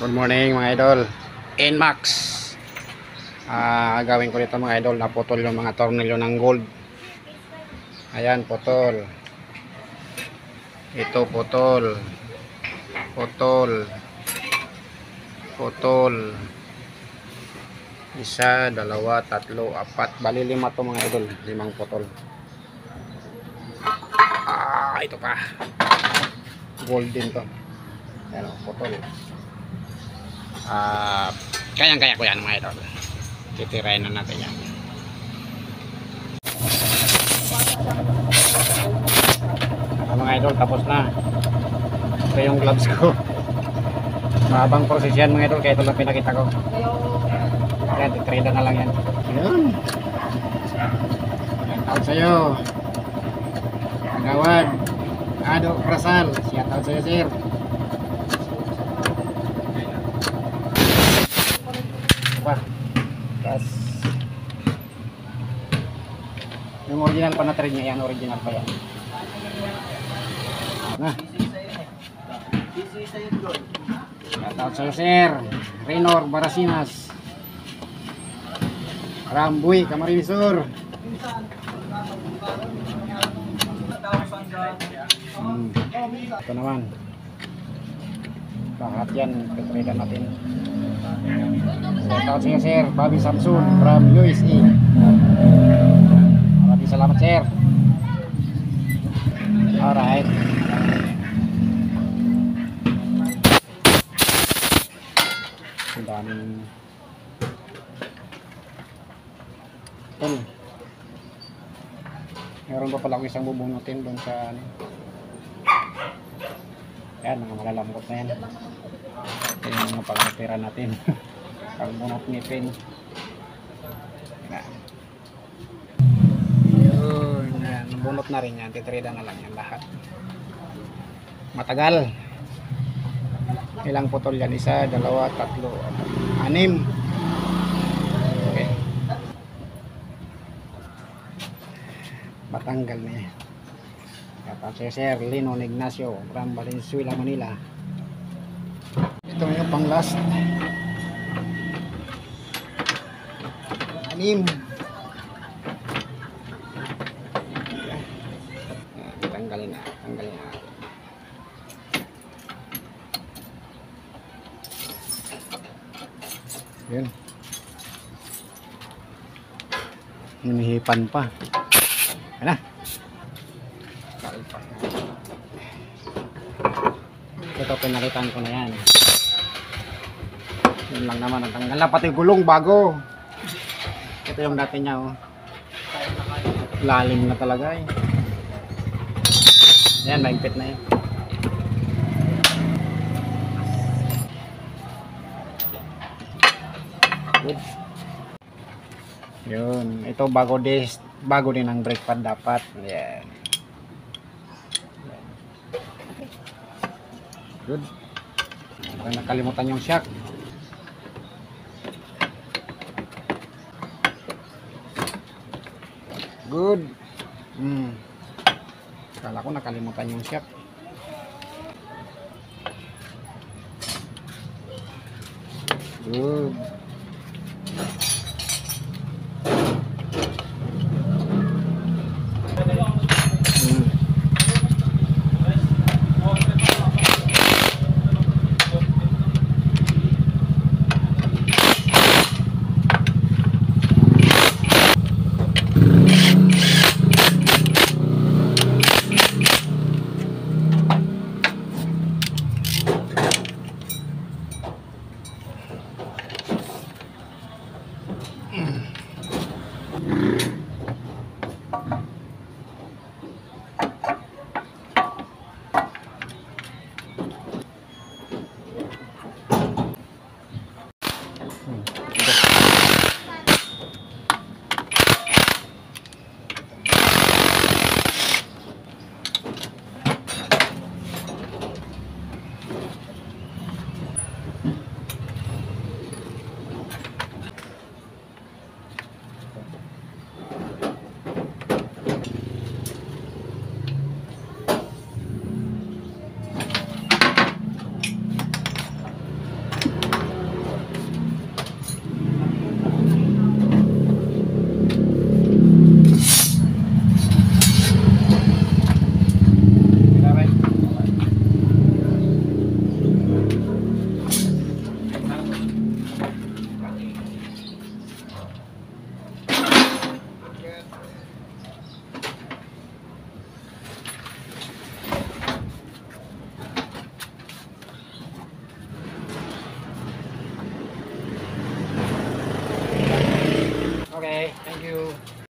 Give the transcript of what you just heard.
Good morning mga idol. Inmax. Gawin ko dito mga idol, naputol yung mga tornilyo ng gold. Ayan, putol. Ito putol. Putol. Putol. Isa, dalawa, tatlo, apat. Bali 5 to mga idol. 5 putol. Ito pa. Gold din to. Ayan, putol. Kayang-kaya ko yan mga idol. Titirain na natin yan. Mga idol, tapos na. Ito yung gloves ko. Mahabang proses yan mga idol, kaya ito lang pinakita ko. Yan, titrida na lang yan. Yun. Shoutout sa'yo Agawad Ado Prasal. Shoutout sa'yo sir. Tapos yung original pa na trin niya yan, original pa yan. Nah, shoutout sa'yo sir Renor Barasinas, Rambuy Camarinesur. Ito naman lahat yan pitrida natin. Shoutout sa'yo sir Bobby Samson from USA. Maraming salamat sir. Alright, ang daming tol. Meron pa pala akong isang bubunutin doon sa ano. Yan, mga malalambot na yan. Ito yung mga pangapira natin. Pangbunot ngipin. Yun, yan. Bunot na rin yan. Titrida na lang yan lahat. Matagal. Ilang putol yan? 1, 2, 3, 4, 5. Okay. Matanggal na yan. Tapos Sir Lino Ignacio from Valenzuela, Manila. Ito yung pang last. 6. Tanggalin na. Tanggalin na. Yun. Hinihipan pa. Ayan na. Ito pinalitan ko na yan. Yun lang naman ang tanggal na pati gulong bago. Ito yung dati niya oh. Lalim na talaga eh. Yan, maigpit na yan. Good. Yun, ito bago din ang brake pad dapat. Yan. Good. Huwag nakalimutan yung shock. Good. Kala ko nakalimutan yung shock. Good. Okay, thank you.